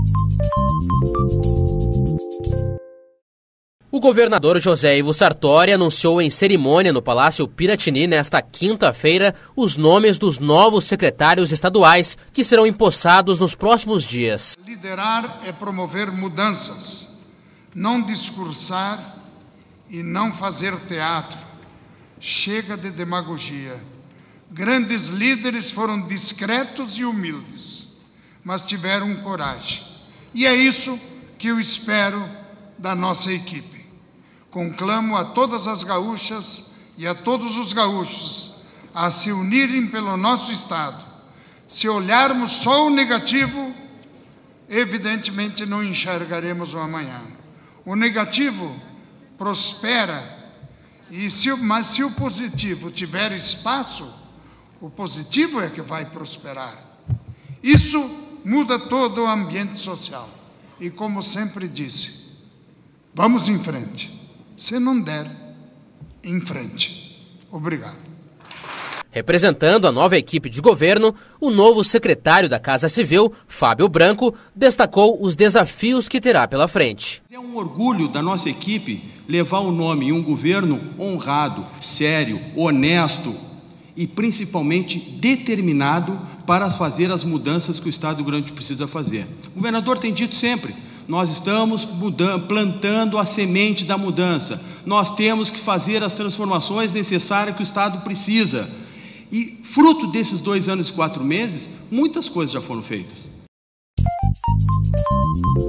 O governador José Ivo Sartori anunciou em cerimônia no Palácio Piratini nesta quinta-feira os nomes dos novos secretários estaduais que serão empossados nos próximos dias. Liderar é promover mudanças, não discursar e não fazer teatro. Chega de demagogia. Grandes líderes foram discretos e humildes, mas tiveram coragem. E é isso que eu espero da nossa equipe. Conclamo a todas as gaúchas e a todos os gaúchos a se unirem pelo nosso Estado. Se olharmos só o negativo, evidentemente não enxergaremos o amanhã. O negativo prospera, mas se o positivo tiver espaço, o positivo é que vai prosperar. Isso muda todo o ambiente social. E como sempre disse, vamos em frente. Se não der, em frente. Obrigado. Representando a nova equipe de governo, o novo secretário da Casa Civil, Fábio Branco, destacou os desafios que terá pela frente. É um orgulho da nossa equipe levar o nome em um governo honrado, sério, honesto e principalmente determinado para fazer as mudanças que o Estado do Rio Grande do Sul precisa fazer. O governador tem dito sempre: nós estamos plantando a semente da mudança. Nós temos que fazer as transformações necessárias que o Estado precisa. E, fruto desses 2 anos e 4 meses, muitas coisas já foram feitas.